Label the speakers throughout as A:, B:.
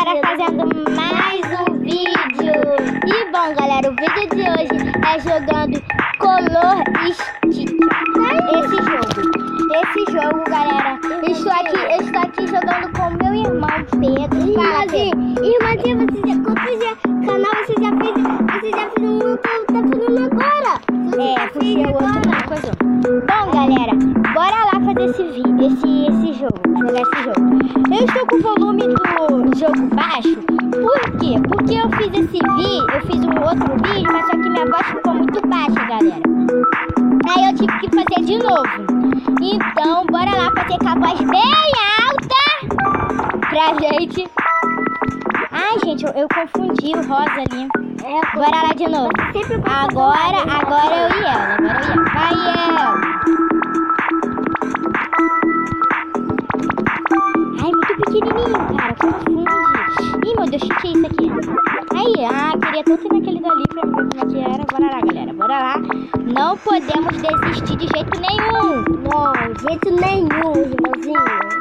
A: galera, fazendo mais um vídeo. E bom, galera, o vídeo de hoje é jogando Color Stick. Esse jogo, galera, eu estou aqui jogando com meu irmão Pedro. Fala, Pedro.
B: Irmãzinha, quantos canal você já fez um, tá fazendo agora?
A: Porque o outro não coisou. Bom, galera, bora lá fazer esse jogo, jogar esse jogo. Eu estou com o volume do jogo baixo. Por quê? Porque eu fiz um outro vídeo, mas só que minha voz ficou muito baixa, galera. Aí eu tive que fazer de novo. Então, bora lá fazer com a voz bem alta pra gente. Ai, gente, eu confundi o rosa ali. Bora lá de novo. Agora eu e ela. Vai, ela. Ai, muito pequenininho, cara. Confunde. Ih, meu Deus, o que é isso aqui? Aí, queria tanto ir naquele dali pra ver como é que era. Bora lá, galera. Bora lá. Não podemos desistir de jeito nenhum.
B: Não, de jeito nenhum, irmãozinho.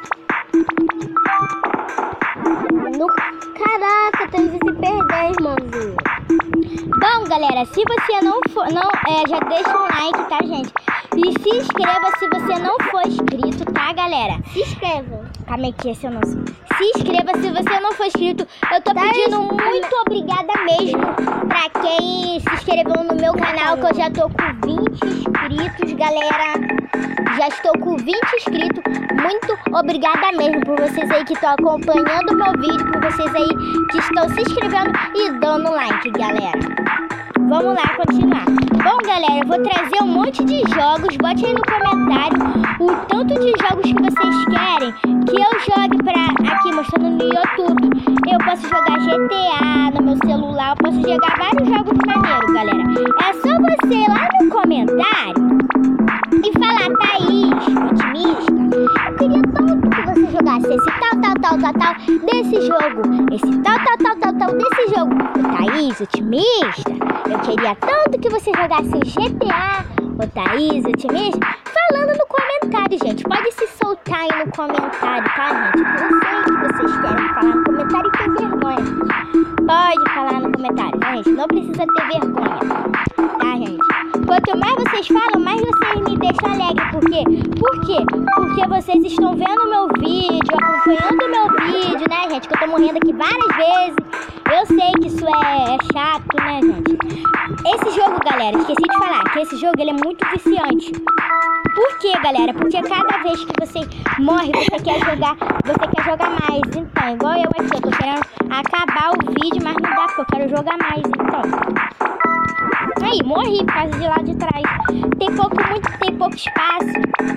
B: Caraca, tem que se perder, irmãozinho.
A: Bom, galera, se você não já deixa um like, tá, gente? E se inscreva se você não for inscrito, tá, galera?
B: Se inscreva.
A: Calma aí que esse eu não sei. Se inscreva se você não for inscrito. Eu tô pedindo muito obrigada mesmo pra quem se inscreveu no meu canal, que eu já tô com 20 inscritos, galera. Já estou com 20 inscritos. Muito obrigada mesmo por vocês aí que estão acompanhando o meu vídeo, por vocês aí que estão se inscrevendo e dando like, galera. Vamos lá continuar. Bom, galera, eu vou trazer um monte de jogos. Bote aí no comentário o tanto de jogos que vocês querem que eu jogue aqui mostrando no YouTube. Eu posso jogar GTA no meu celular, eu posso jogar vários jogos maneiros, galera. É só você ir lá no comentário e falar: Thaís, otimista, eu queria tanto que você jogasse esse tal desse jogo, esse tal desse jogo. Thaís, otimista, eu queria tanto que você jogasse o GTA. Ô Thaís, otimista, falando no comentário, gente. Pode se soltar aí no comentário, tá, gente? Eu sei que vocês querem falar no comentário e ter vergonha, gente. Pode falar no comentário, tá, gente? Não precisa ter vergonha, tá, gente? Quanto mais vocês falam, mais vocês me deixam alegre. Por quê? Porque vocês estão vendo meu vídeo, acompanhando meu vídeo, né, gente? Que eu tô morrendo aqui várias vezes. Eu sei que isso é chato, né, gente? Esse jogo, galera, esqueci de falar que esse jogo, ele é muito viciante. Por quê, galera? Porque cada vez que você morre, você quer jogar mais. Então, igual eu aqui, eu tô querendo acabar o vídeo, mas não dá, porque eu quero jogar mais, então. Aí, morri por causa de lá de trás. Tem pouco espaço.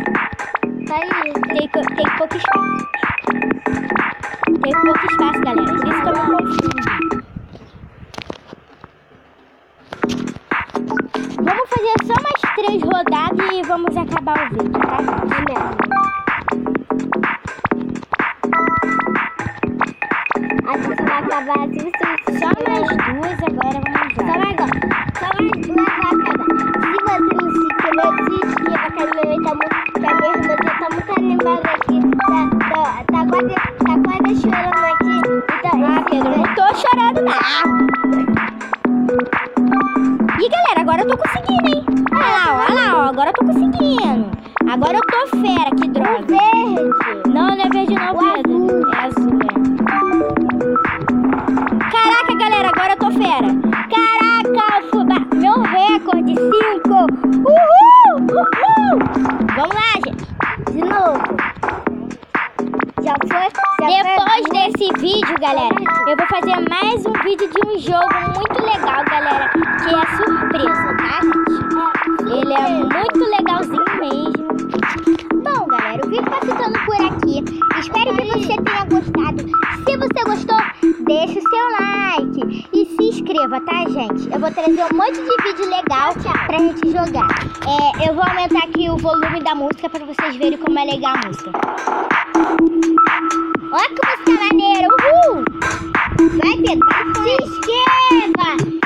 A: Aí, tem pouco espaço. Tem pouco espaço, galera. Por isso que eu me confundo. Vamos fazer só mais 3 rodadas e vamos acabar o vídeo, tá?
B: A gente vai acabar assim,
A: só mais 2 agora, vamos lá.
B: Só mais 2 vai acabar. Se você não se inscreva, que a minha irmã tá muito animada aqui. Tá quase chorando aqui. Então,
A: Pedro, não tô chorando, não. E galera, agora eu tô conseguindo, hein? Olha lá, ó, agora eu tô conseguindo. Agora eu tô fera, que droga.
B: Verde.
A: Não é verde não, Pedro. É azul, Caraca, galera, agora eu tô fera. Caraca, meu recorde, 5. Uhul! Vamos lá, gente.
B: De novo. Já foi?
A: Depois desse vídeo, galera, eu vou fazer mais um vídeo de um jogo muito legal, galera, que é surpresa, tá, gente? Ele é muito legalzinho mesmo. Bom, galera, o vídeo vai ficando por aqui. Espero que você tenha gostado. Se você gostou, deixa o seu like e se inscreva, tá, gente? Eu vou trazer um monte de vídeo legal pra gente jogar. Eu vou aumentar aqui o volume da música pra vocês verem como é legal a música. Olha que música maneira! Uhul! Vai, Pedro! Se inscreva!